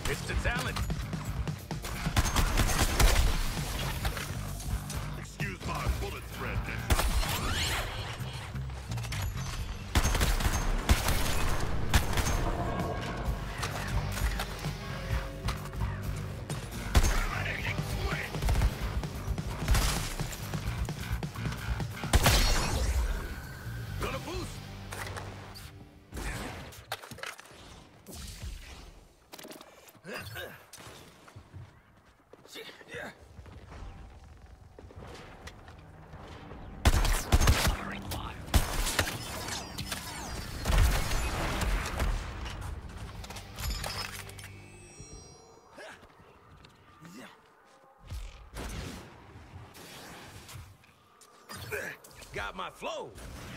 It's the talent. Excuse my bullet spread, Gonna boost. Yeah. Got my flow.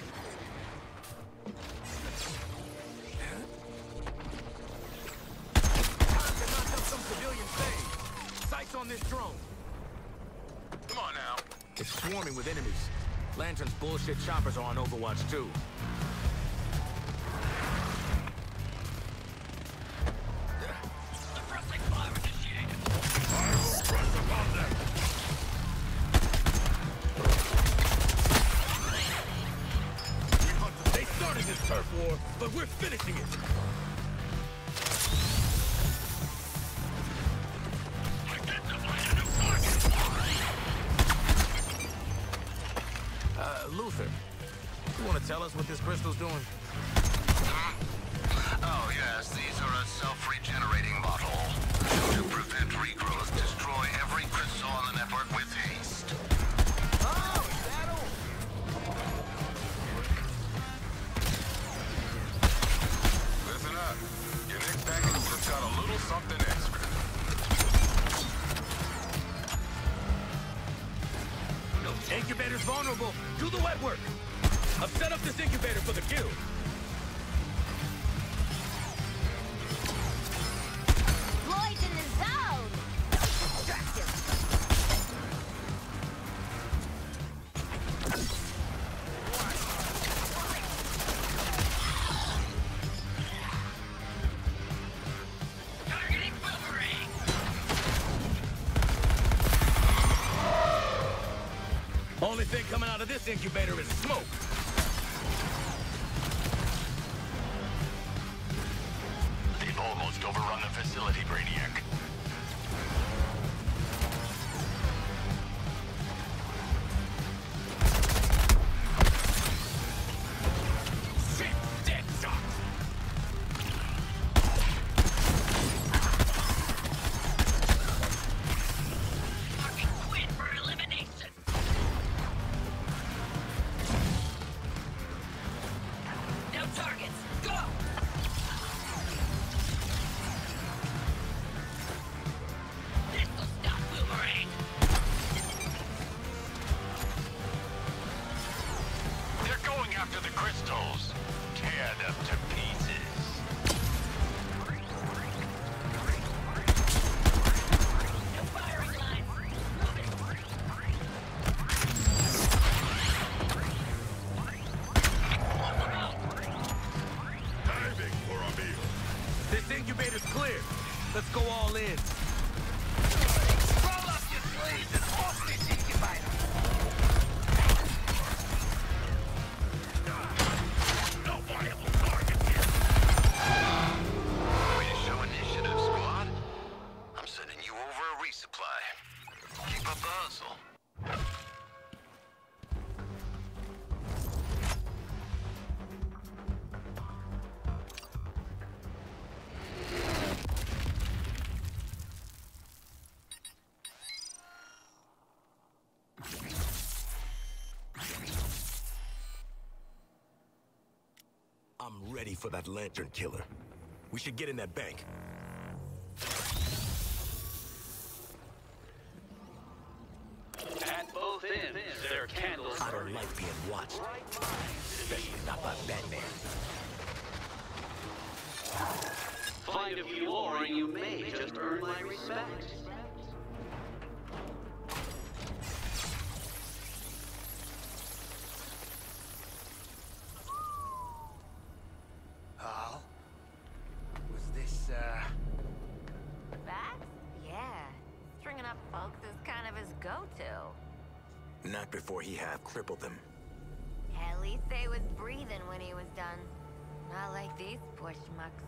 Time to knock up some civilian things. Sights on this drone. Come on now. It's swarming with enemies. Lantern's bullshit choppers are on Overwatch too. Suppressing fire initiated. I will press upon them. They started this turf war, but we're finishing it. Identify a new target. Luther, you want to tell us what this crystal's doing? Oh, yes, these are a self-regenerating model. To prevent regrowth, destroy every crystal on the network with haste. Oh, is that all? Listen up. Your next package just got a little something extra. Incubator's vulnerable. Do the wet work. I've set up this incubator for the guild. Lloyd's in the zone! Distracted. Targeting boomerang. Only thing coming out of this incubator is smoke. They've almost overrun the facility, Brainiac. Shit, dead shot. Fucking quit for elimination. No targets. Go. This'll stop boomerang. They're going after the crystals. Tear them to pieces. No firing lines. Moving. Diving for a meal. This incubator's clear. Let's go all in. Roll up your sleeves and off this incubator. No viable target here. Way to show initiative, squad. I'm sending you over a resupply. Keep up the hustle. I'm ready for that lantern killer. We should get in that bank. At both ends, there are candles I don't burning. like being watched. Especially not by Batman. Find a few more and you may just earn my respect. Hal? Was this, Brainiac before he half crippled them. At least they was breathing when he was done. Not like these poor schmucks.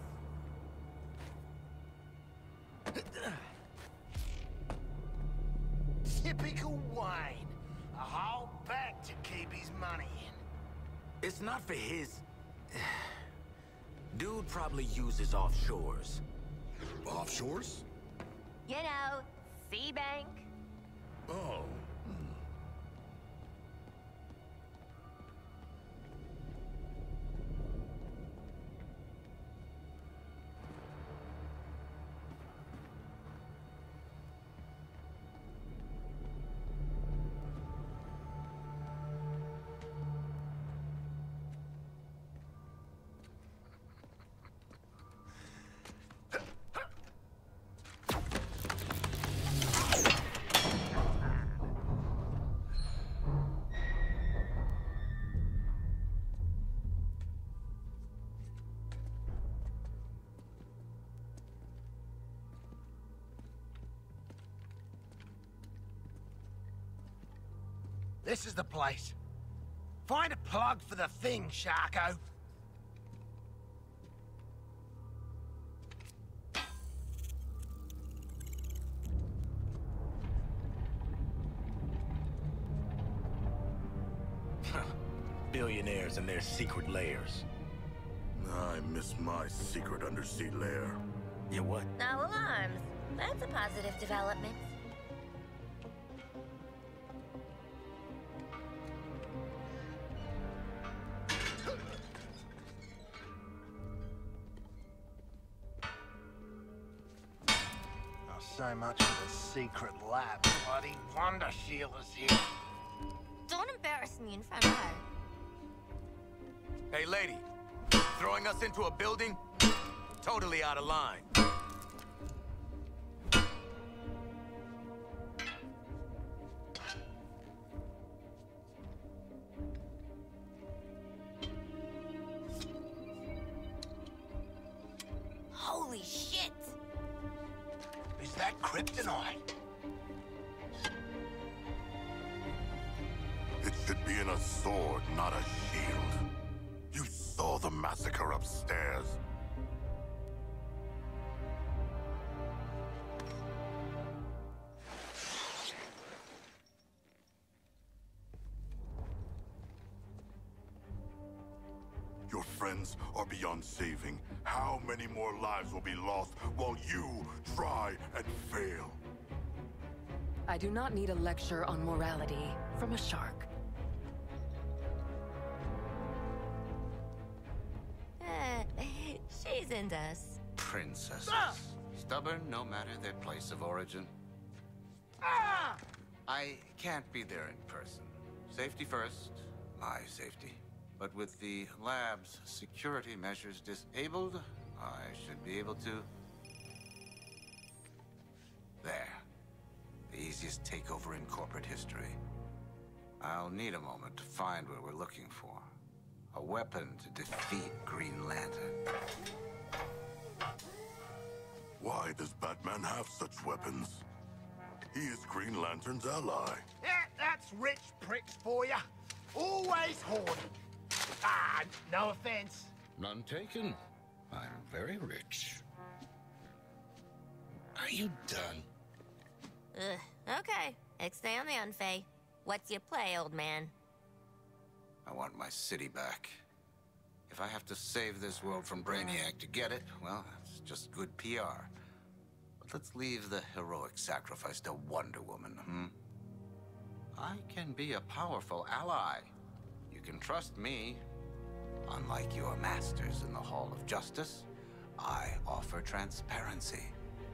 Typical Wayne. A whole back to keep his money in. It's not for his... Dude probably uses offshores. Offshores? You know, Sea Bank. Oh. This is the place. Find a plug for the thing, Sharko. Billionaires and their secret lairs. I miss my secret undersea lair. Yeah, what? Now alarms. That's a positive development. So much for the secret lab. Bloody Wonder Sheila's here. Don't embarrass me in front of her. Hey, lady. Throwing us into a building? Totally out of line. Holy shit! Is that kryptonite? It should be in a sword, not a shield. You saw the massacre upstairs. Your friends are beyond saving. How many more lives will be lost while you try and fail? I do not need a lecture on morality from a shark. She's into us. Princesses. Stubborn no matter their place of origin. I can't be there in person. Safety first, my safety. But with the lab's security measures disabled, I should be able to... There. The easiest takeover in corporate history. I'll need a moment to find what we're looking for. A weapon to defeat Green Lantern. Why does Batman have such weapons? He is Green Lantern's ally. Yeah, that's rich pricks for you. Always hoarding. Ah, no offense. None taken. I'm very rich. Are you done? Okay. Stay on the unfay. What's your play, old man? I want my city back. If I have to save this world from Brainiac to get it, well, that's just good PR. But let's leave the heroic sacrifice to Wonder Woman, I can be a powerful ally. You can trust me. Unlike your masters in the Hall of Justice, I offer transparency.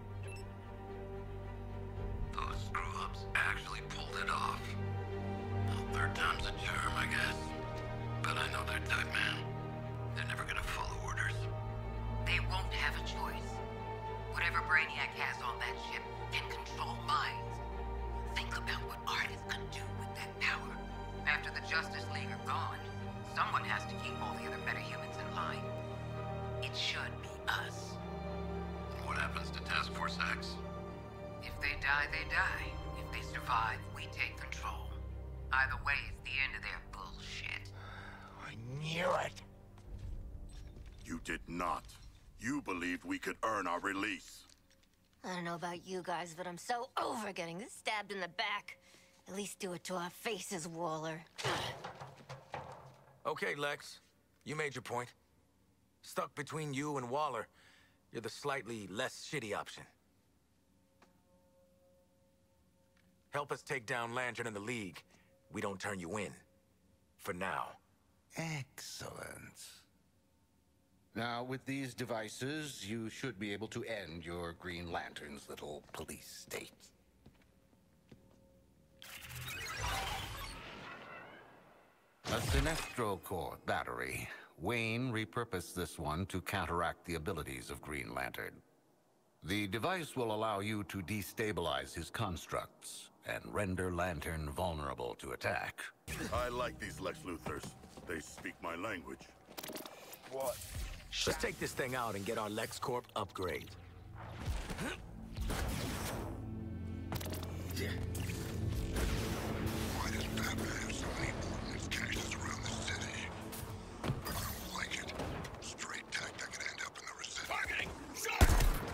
Those screw-ups actually pulled it off. Well, third time's a charm, I guess. But I know their type, man. They're never gonna follow orders. They won't have a choice. Whatever Brainiac has on that ship can control minds. Think about what artists can do with that power. After the Justice League are gone, someone has to keep all the other metahumans in line. It should be us. What happens to Task Force X? If they die, they die. If they survive, we take control. Either way, it's the end of their bullshit. I knew it. You did not. You believed we could earn our release. I don't know about you guys, but I'm so over getting stabbed in the back. At least do it to our faces, Waller. Okay, Lex. You made your point. Stuck between you and Waller, you're the slightly less shitty option. Help us take down Lantern and the League. We don't turn you in. For now. Excellent. Now, with these devices, you should be able to end your Green Lantern's little police state. A Sinestro Core battery. Wayne repurposed this one to counteract the abilities of Green Lantern. The device will allow you to destabilize his constructs and render Lantern vulnerable to attack. I like these Lex Luthors. They speak my language. What? Let's take this thing out and get our LexCorp upgrade. Why does Batman have so many ordnance caches around the city? I don't like it. Straight tech that could end up in the resistance. Targeting! Shot!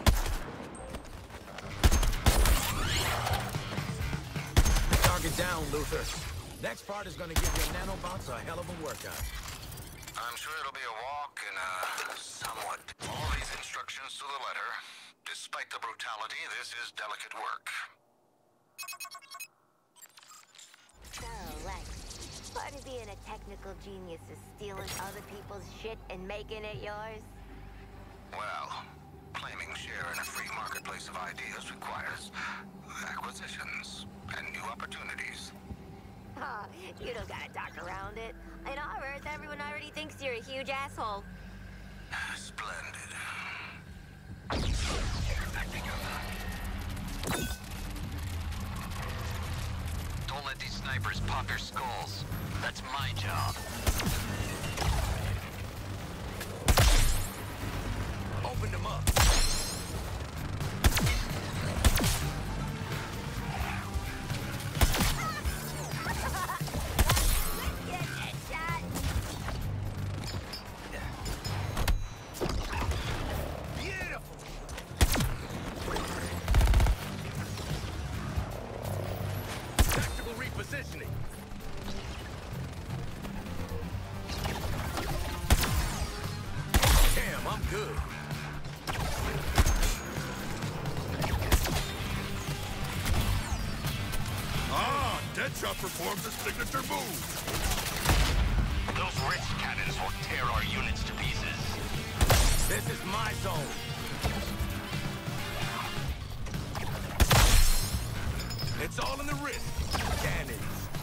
Target down, Luthor. Next part is gonna give your nanobots a hell of a workout. I'm sure it'll be a walk in somewhat. All these instructions to the letter. Despite the brutality, this is delicate work. So, Lex, part of being a technical genius is stealing other people's shit and making it yours? Well, claiming share in a free marketplace of ideas requires acquisitions and new opportunities. Huh, you don't gotta talk around it. In our Earth, everyone already thinks you're a huge asshole. Splendid. Don't let these snipers pop your skulls. That's my job. Open them up. Deadshot performs a signature move. Those wrist cannons will tear our units to pieces. This is my zone. It's all in the wrist. Cannons.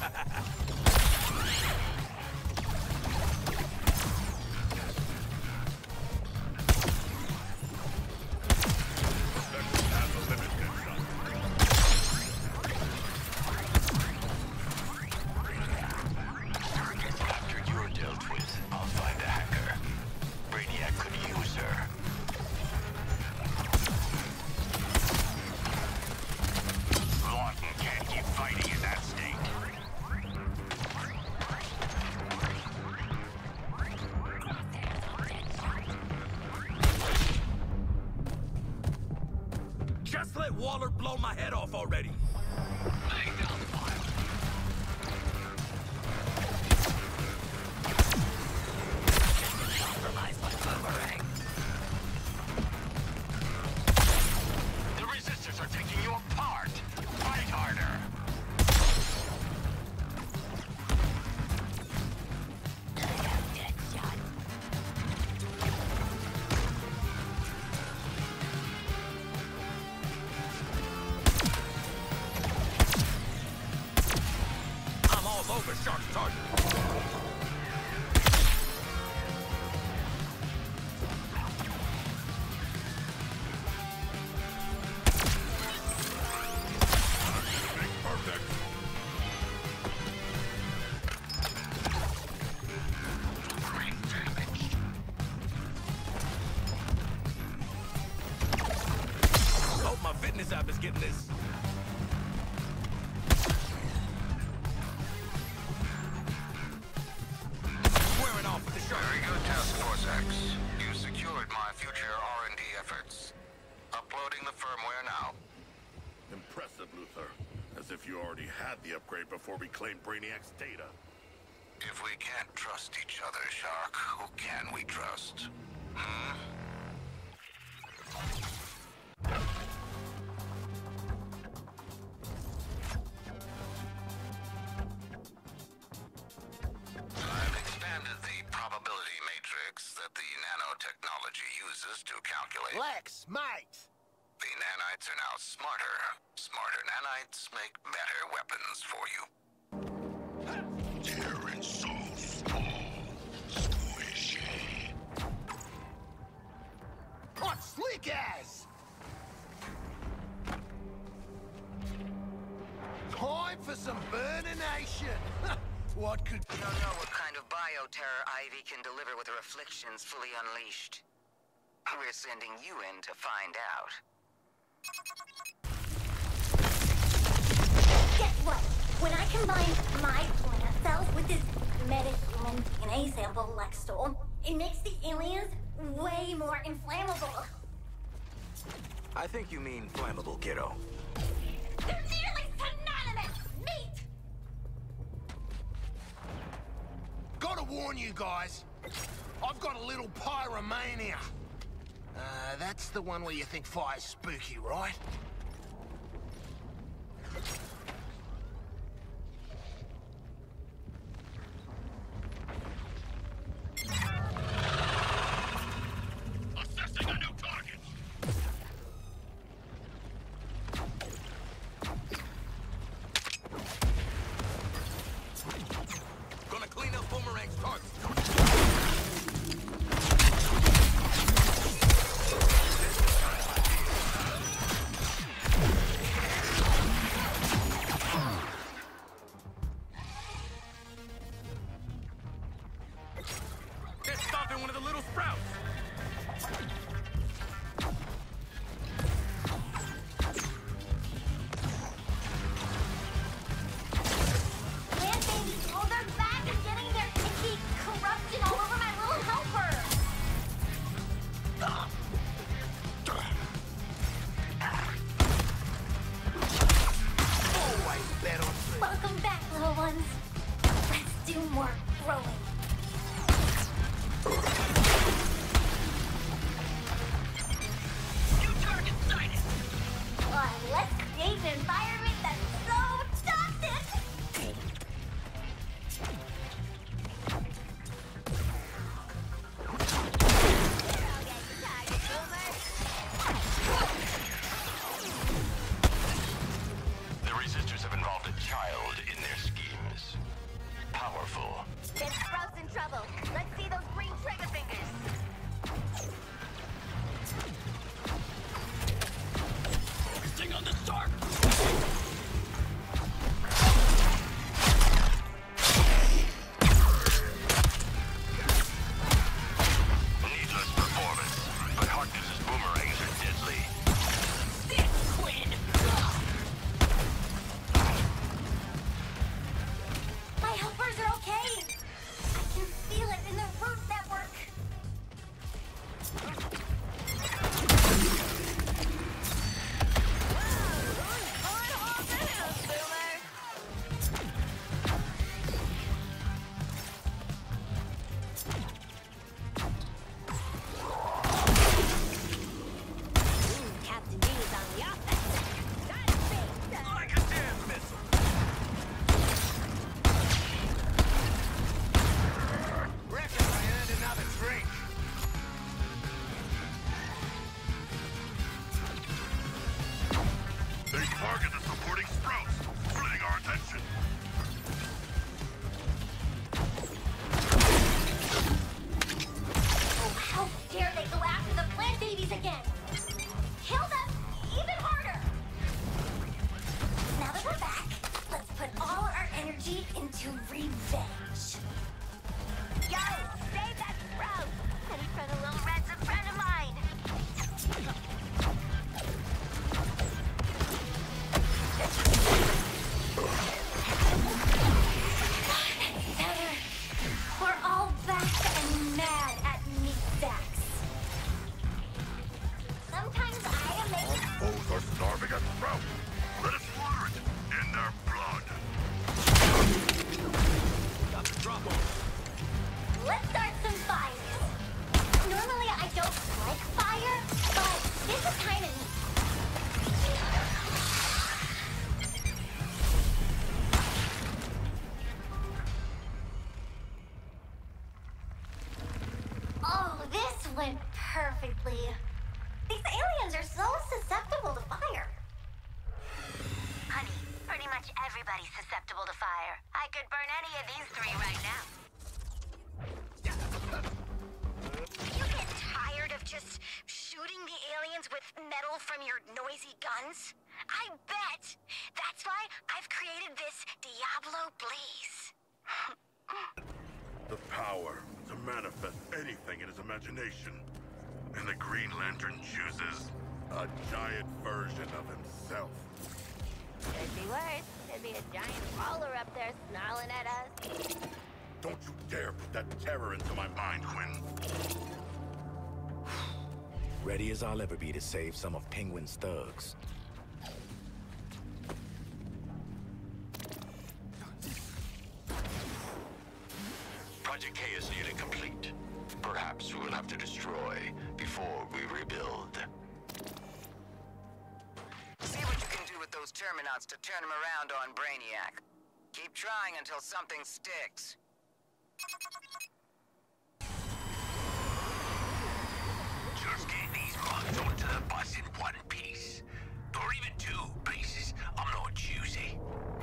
After you're dealt with, I'll find a hacker. Brainiac could use her. Lawton can't keep fighting in that state. Just let Waller blow my head off already. Laying down the file. Compromise my boomerang. The resistors are taking you apart. Fight harder. I'm all over Shark's target. Perfect. Brain damage. Hope my fitness app is getting this. Lex. You secured my future R&D efforts. Uploading the firmware now. Impressive, Luthor. As if you already had the upgrade before we claimed Brainiac's data. If we can't trust each other, Shark, who can we trust? Hmm? I've expanded the probability matrix that the nanotechnology uses to calculate. Lex, mate! The nanites are now smarter. Smarter nanites make better weapons for you. Terran so small, squishy. Hot slick ass! Time for some burnination! What could... We don't know what kind of bioterror Ivy can deliver with her afflictions fully unleashed. We're sending you in to find out. Guess what? When I combine my plant cells with this metahuman DNA sample Lex stole, it makes the aliens way more inflammable. I think you mean flammable, kiddo. They're nearly synonymous! Meat! Gotta warn you guys, I've got a little pyromania. That's the one where you think fire's spooky, right? Assessing a new target. Gonna clean up Boomerang's target. noisy guns? I bet! That's why I've created this Diablo Blaze. The power to manifest anything in his imagination. And the Green Lantern chooses a giant version of himself. Could be worse. Could be a giant crawler up there snarling at us. Don't you dare put that terror into my mind, Quinn. Ready as I'll ever be to save some of Penguin's thugs. Project K is nearly complete. Perhaps we will have to destroy before we rebuild. See what you can do with those Terminauts to turn them around on Brainiac. Keep trying until something sticks. Just get these mugs onto the bus in one piece. Or even two pieces. I'm not choosy.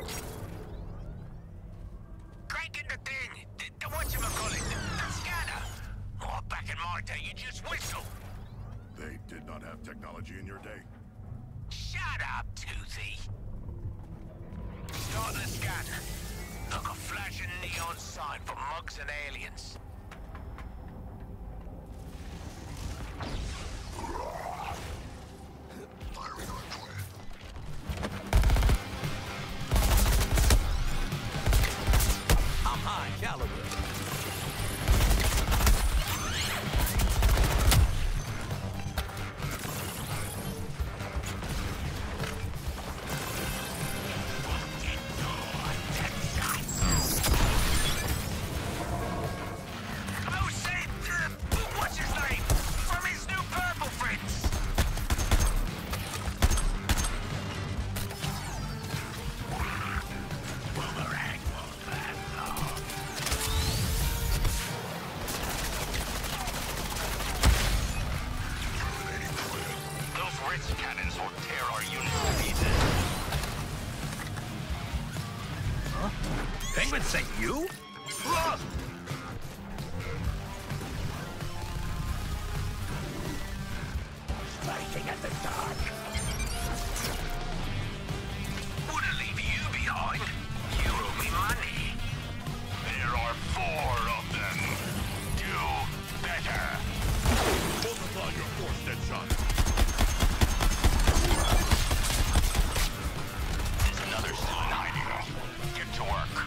Crank in the thing. The whatchamacallit. The scanner. Oh, back in my day, you just whistle. They did not have technology in your day. Shut up, Toothy. Start the scan. Like a flashing neon sign for mugs and aliens. Firing on Quinn. I'm high caliber. Penguin say you? Look! Striking at the dark. Wouldn't leave you behind. You owe me money. There are 4 of them. Do better. Multiply your force, Deadshot. There's another still in hiding. Get to work.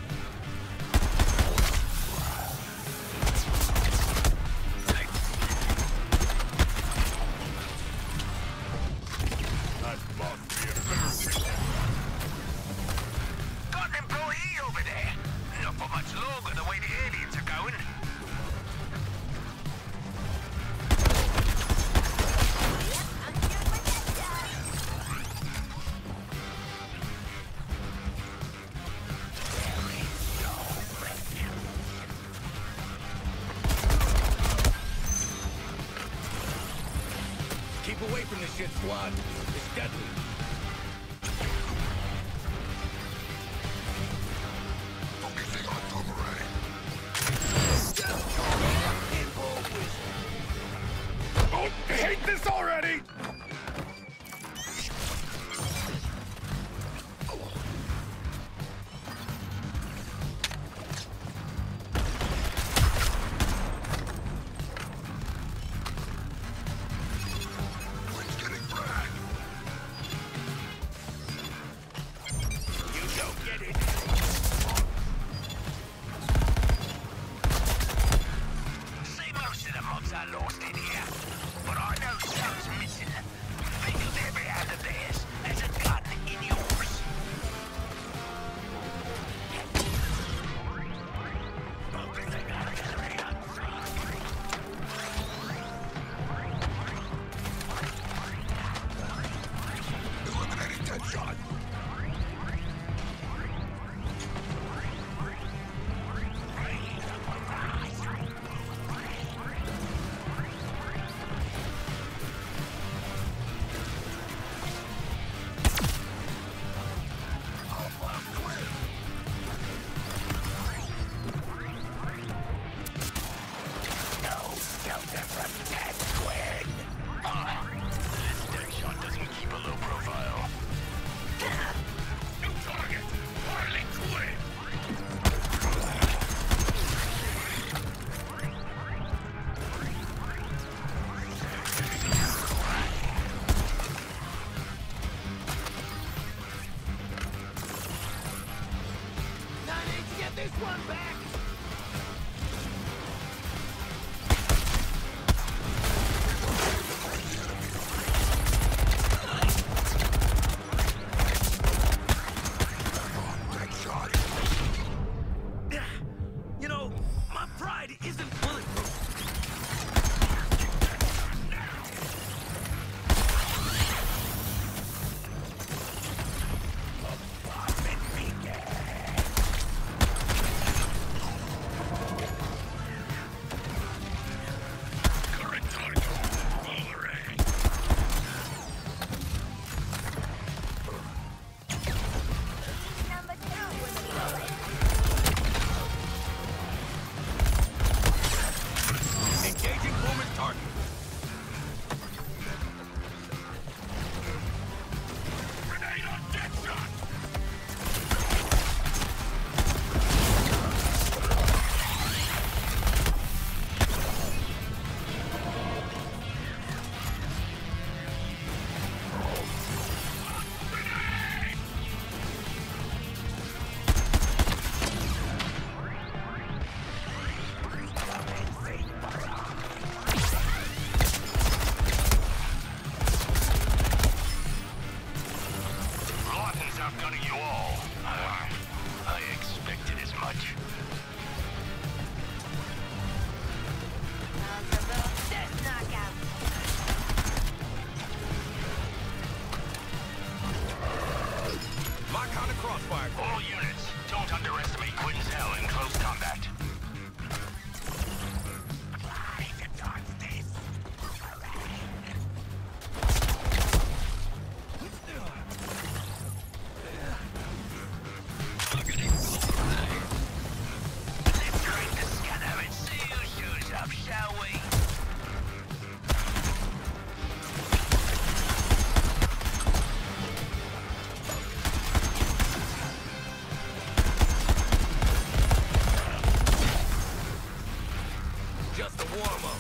That must be embarrassing. Got an employee over there. Not for much longer the way the aliens are going. Keep away from this shit, squad. It's deadly. Focusing on Boomerang. Oh, I hate this already! Quinn's getting fragged. this one back! You know, my pride isn't bulletproof. All units, don't underestimate Quinn's hell in close combat. Let's drink the scanner and see who shows up, shall we? Just a warm-up.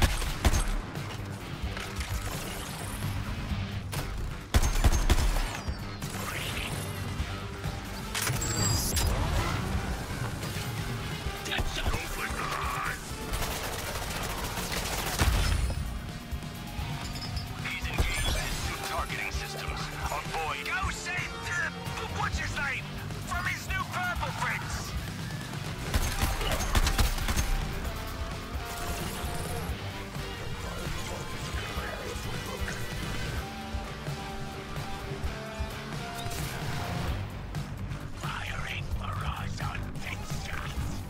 He's engaged in new targeting systems. On boy. Go save what's his name? From his new purple friends. Firing barrage on fence shots.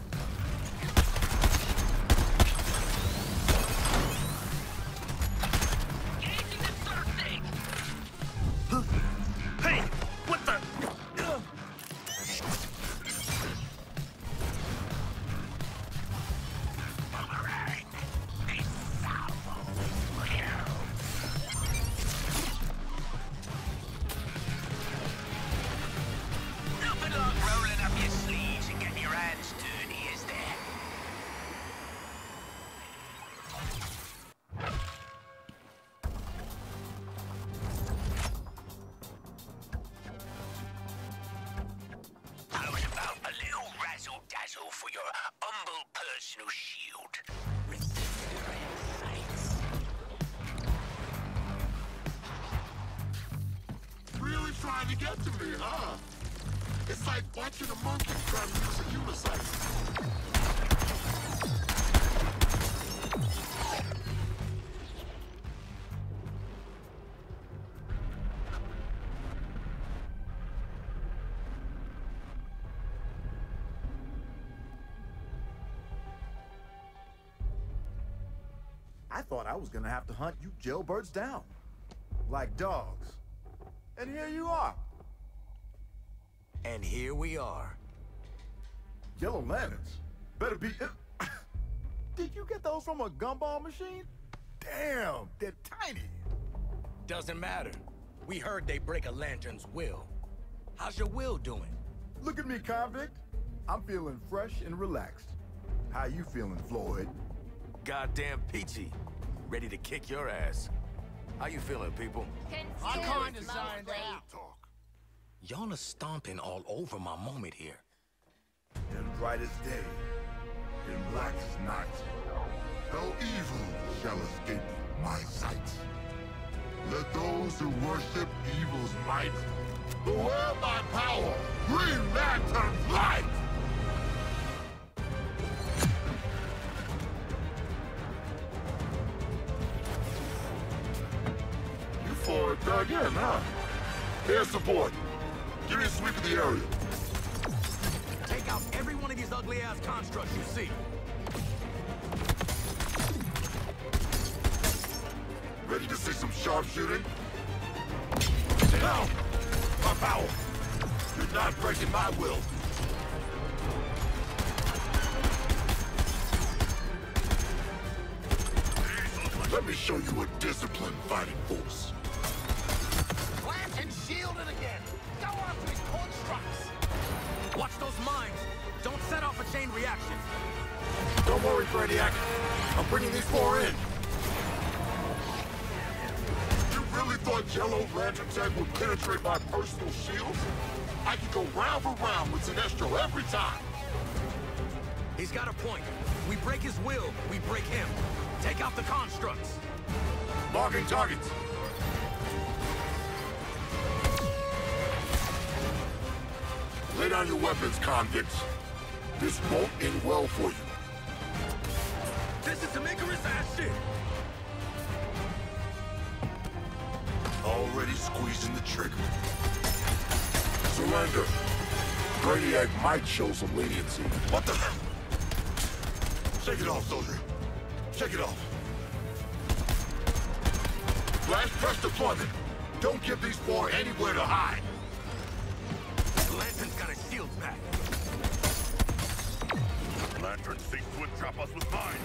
Engaging the third thing. Hey, what the? Boomerang. It's salvo. Nothing like rolling up your sleeves and getting your hands dirty, is there? How about a little razzle-dazzle for your humble personal shield? Resistor in sights. Really trying to get to me, huh? It's like watching a monkey try to use a unicycle. I thought I was gonna have to hunt you jailbirds down. Like dogs. And here you are. And here we are. Yellow lanterns. Better be... Did you get those from a gumball machine? Damn, they're tiny. Doesn't matter. We heard they break a lantern's will. How's your will doing? Look at me, convict. I'm feeling fresh and relaxed. How you feeling, Floyd? Goddamn peachy. Ready to kick your ass. How you feeling, people? I kinda designed that. Y'all are stomping all over my moment here. It'll bright as day, and black as night. No evil shall escape my sight. Let those who worship evil's might beware my power, Green Lantern's light! You four dug in, huh? Air support. Give me a sweep of the area. Take out every one of these ugly-ass constructs you see. Ready to see some sharpshooting? Down! My power! You're not breaking my will! Let me show you a disciplined fighting force. Lantern shielded again! Go after his constructs! Watch those mines! Don't set off a chain reaction! Don't worry, Brainiac. I'm bringing these four in. You really thought Yellow Lantern Tech would penetrate my personal shields? I can go round for round with Sinestro every time. He's got a point. We break his will, we break him. Take out the constructs. Marking targets. Lay down your weapons, convicts. This won't end well for you. This is to make her his ass shit! Already squeezing the trigger. Surrender. Brainiac might show some leniency. What the? Shake it off, soldier. Shake it off. Flash press deployment. Don't give these four anywhere to hide. Lantern's got his shields back. Lantern seeks to entrap us with mine.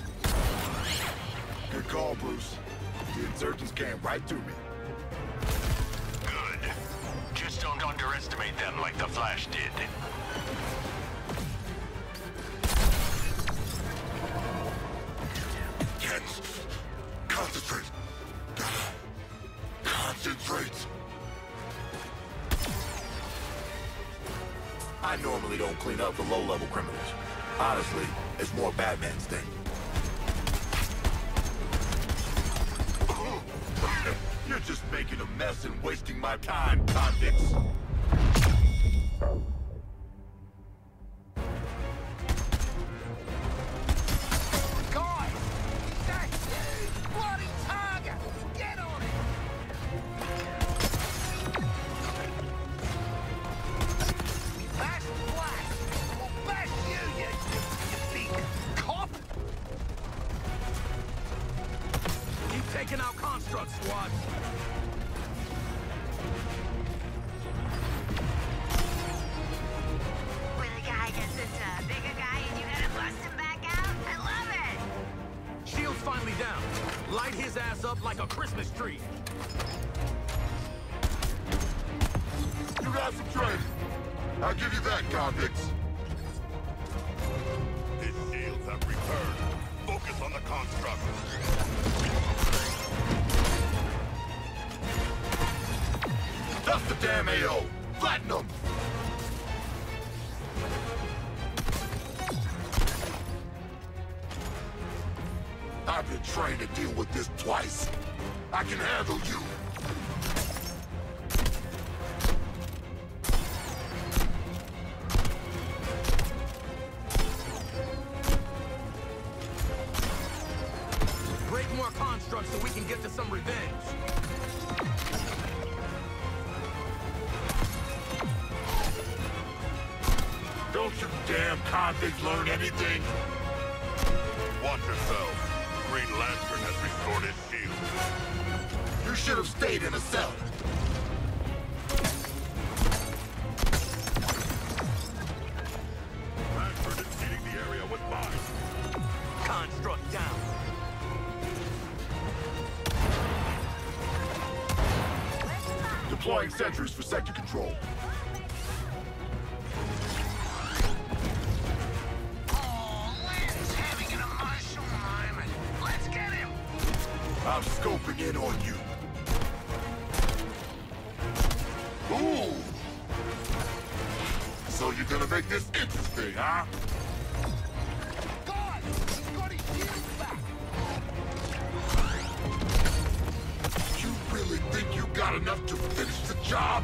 Good call, Bruce. The insurgents came right to me. Good. Just don't underestimate them like the Flash did. Can't concentrate. Gotta concentrate. I normally don't clean up for low-level criminals. Honestly, it's more Batman's thing. You're just making a mess and wasting my time, convicts. Guys! That's you! Bloody target! Get on it! That's black! Well, bash you big cop! Keep taking out constructs, squad. When a guy gets into a bigger guy and you gotta bust him back out, I love it! Shield's finally down. Light his ass up like a Christmas tree. You got some training. I'll give you that, convicts. His shields have returned. Focus on the construct. That's the damn AO! Flatten them! I've been trained to deal with this twice. I can handle you. Break more constructs so we can get to some revenge. Don't you damn convicts learn anything? Watch yourself. Green Lantern has restored his shield. You should have stayed in a cell. Lantern is seeding the area with mine. Construct down. Deploying sentries for sector control. I'm scoping in on you. Ooh! So you're gonna make this interesting, huh? Guys, he's got his shield back. You really think you got enough to finish the job?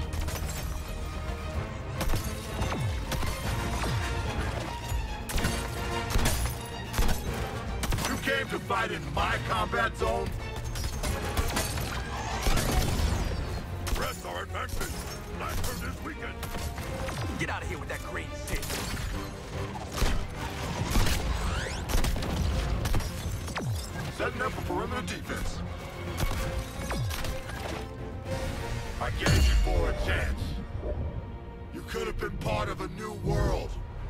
You came to fight in my combat zone? Rest our advances. Lantern this weekend. Get out of here with that green shit. Setting up a perimeter defense. I gave you four a chance. You could have been part of a new world.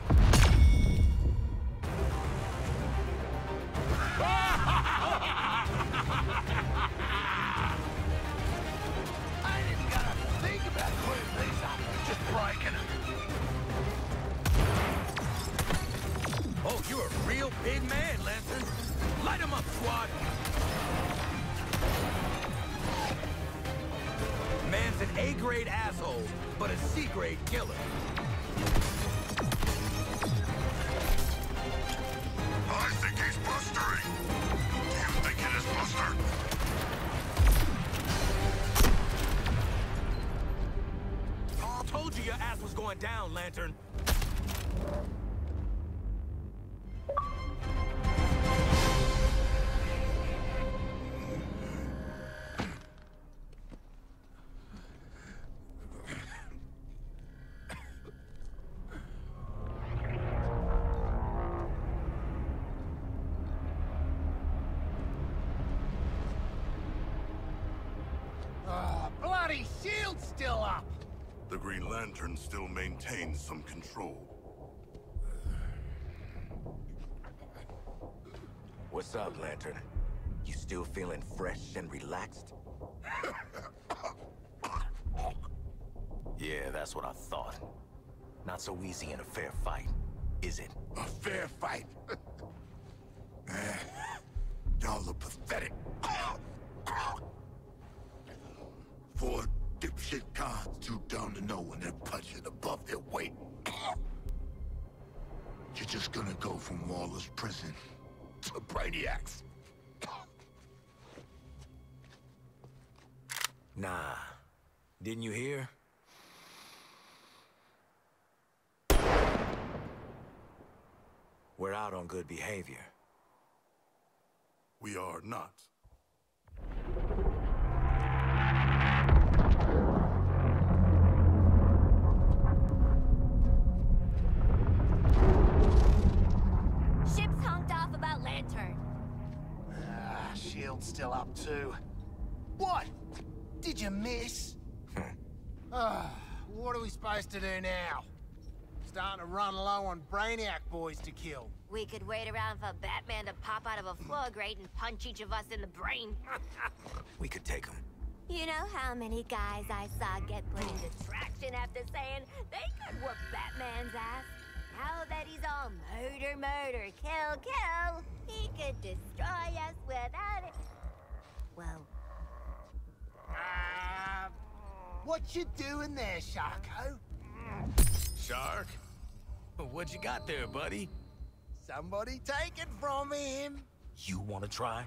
I ain't even gotta think about putting these up. Just breaking them. Oh, you're a real big man, Lantern. Light him up, squad. Man's an A-grade asshole, but a C-grade killer. I think he's blustering. Do you think it is bluster? Told you your ass was going down, Lantern. Bloody shield's still up. The Green Lantern still maintains some control. What's up, Lantern? You still feeling fresh and relaxed? Yeah, that's what I thought. Not so easy in a fair fight, is it? A fair fight? Y'all look pathetic. Four dipshit cons too dumb to know when they're punching above their weight. You're just gonna go from Waller's prison to Brainiac's. Nah. Didn't you hear? We're out on good behavior. We are not. Ship's honked off about Lantern. Shield's still up too. What? Did you miss? What are we supposed to do now? Starting to run low on Brainiac boys to kill. We could wait around for Batman to pop out of a floor grate and punch each of us in the brain. We could take him. You know how many guys I saw get put into traction after saying they could whoop Batman's ass? Now that he's all murder, murder, kill, kill, he could destroy us without it. Well... what you doing there, Sharko? Shark? What you got there, buddy? Somebody take it from him. You wanna try?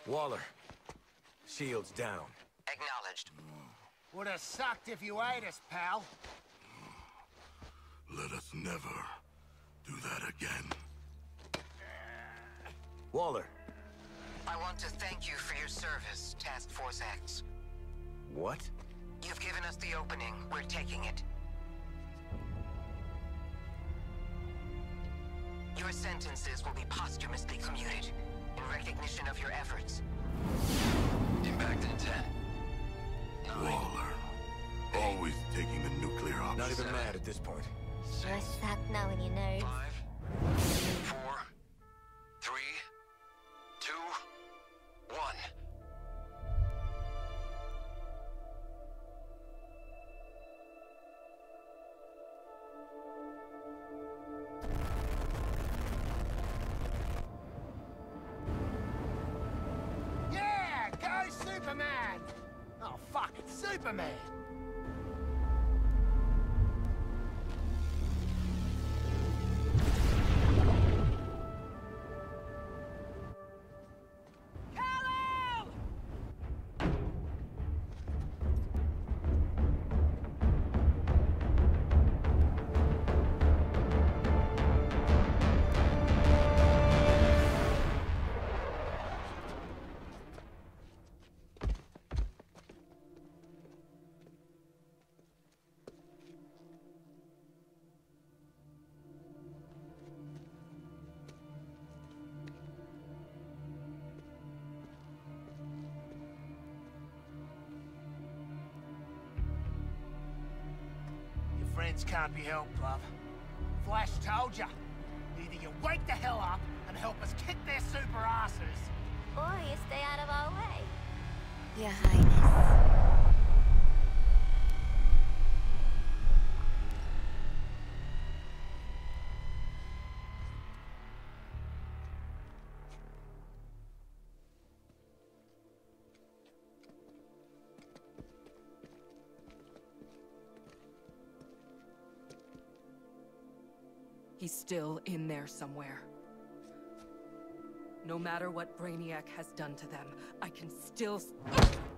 Waller, shields down. Acknowledged. Would have sucked if you ate us, pal. Let us never do that again. Waller. I want to thank you for your service, Task Force X. What? You've given us the opening. We're taking it. Your sentences will be posthumously commuted in recognition of your efforts. Impact in 10. 9. Waller. Always taking the nuclear option. Not even mad at this point. Sure suck knowing you nerds. 5, 4, 3, 2, 1. Yeah, go Superman! Oh, fuck, it's Superman! Friends can't be helped, love. Flash told ya. Either you wake the hell up and help us kick their super asses, Or you stay out of our way. Your Highness. He's still in there somewhere. No matter what Brainiac has done to them, I can still...